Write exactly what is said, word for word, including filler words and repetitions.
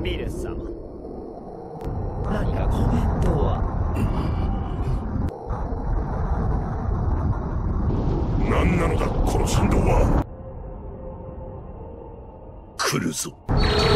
ビルス様、 何かコメントは？ 何なのだこの振動は。来るぞ。